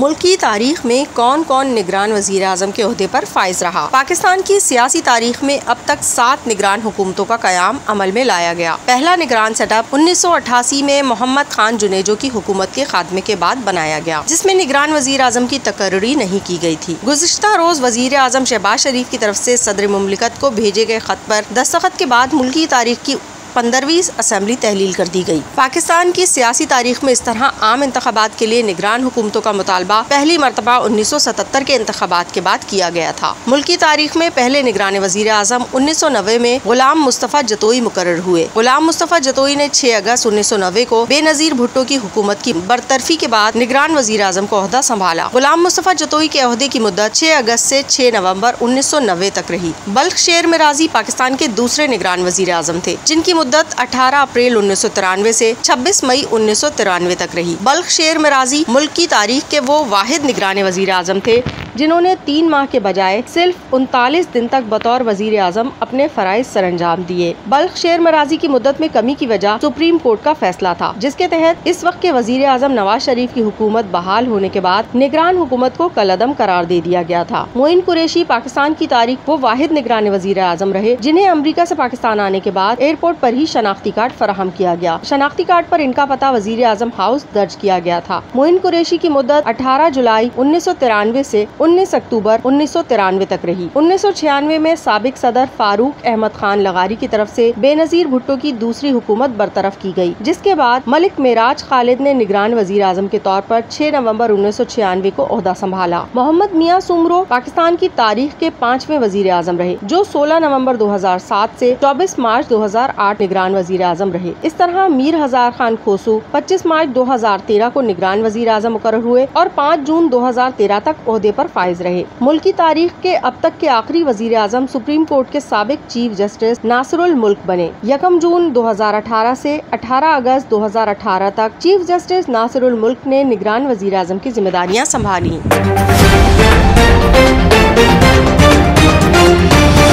मुल्क की तारीख में कौन कौन निगरान वजीर आजम के ओहदे पर फाइज रहा। पाकिस्तान की सियासी तारीख में अब तक 7 निगरान हुकूमतों का कयाम अमल में लाया गया। पहला निगरान सेटअप 1988 में मोहम्मद खान जुनेजो की हुकूमत के खात्मे के बाद बनाया गया, जिसमें निगरान वजीर आजम की तकर्री नहीं की गई थी। गुज़िश्ता रोज वजीर आजम शहबाज शरीफ की तरफ से सदर मुमलिकत को भेजे गए खत पर दस्तखत के बाद मुल्की तारीख की 15वीं असेंबली तहलील कर दी गई। पाकिस्तान की सियासी तारीख में इस तरह आम इंतखाबात के लिए निगरान हुकूमतों का मुतालबा पहली मरतबा 1977 के इंतखाबात के बाद किया गया था। मुल्क की तारीख में पहले निगरान वजीर आजम 1990 में गुलाम मुस्तफ़ा जतोई मुकर्रर हुए। गुलाम मुस्तफ़ा जतोई ने 6 अगस्त 1990 को बेनजीर भुट्टो की हुकूमत की बरतरफी के बाद निगरान वजीर आजम को ओहदा संभाला। गुलाम मुस्तफ़ा जतोई के ओहदे की मुद्दत 6 अगस्त से 6 नवंबर 1990 तक रही। बल्ख शेर मिराजी पाकिस्तान के दूसरे निगरान वजीर आजम थे, जिनकी मुद्दत 18 अप्रैल 1993 से 26 मई 1993 तक रही। बल्ख शेर मिराजी मुल्क की तारीख के वो वाहिद निगरान वजीर आजम थे जिन्होंने 3 माह के बजाय सिर्फ 39 दिन तक बतौर वजीर आजम अपने फराइज सरअंजाम दिए। बल्ख शेर मिराजी की मुद्दत में कमी की वजह सुप्रीम कोर्ट का फैसला था, जिसके तहत इस वक्त के वजीर आजम नवाज शरीफ की हुकूमत बहाल होने के बाद निगरान हुकूमत को कलअदम करार दे दिया गया था। मोइन कुरैशी पाकिस्तान की तारीख वो वाहिद निगरान वजीर आजम रहे जिन्हें अमरीका से पाकिस्तान आने के बाद एयरपोर्ट पर ही शनाख्ती कार्ड फराहम किया गया। शनाख्ती कार्ड पर इनका पता वजीर आजम हाउस दर्ज किया गया था। मोइन कुरैशी की मुद्दत 18 जुलाई 1993 से 19 अक्टूबर 1993 तक रही। 1996 में साबिक सदर फारूक अहमद खान लगारी की तरफ से बेनजीर भुट्टो की दूसरी हुकूमत बरतरफ की गई, जिसके बाद मलिक मेराज खालिद ने निगरान वजीर आजम के तौर पर 6 नवंबर 1996 को ओहदा संभाला। मोहम्मद मियां सुमरो पाकिस्तान की तारीख के 5वें वजीर आजम रहे, जो 16 नवंबर 2007 से 24 मार्च 2008 निगरान वजीर आजम रहे। इस तरह मीर हजार खान खोसू 25 मार्च 2013 को निगरान वजीर आजम मुकर्रर हुए और 5 जून 2013 तक ओहदे पर फाइज रहे। मुल्क की तारीख के अब तक के आखिरी वजीर आजम सुप्रीम कोर्ट के साबिक चीफ जस्टिस नासिरुल मुल्क बने। 1 जून 2018 से 18 अगस्त 2018 तक चीफ जस्टिस नासिरुल मुल्क ने निगरान वजीर आजम की जिम्मेदारियां संभाली।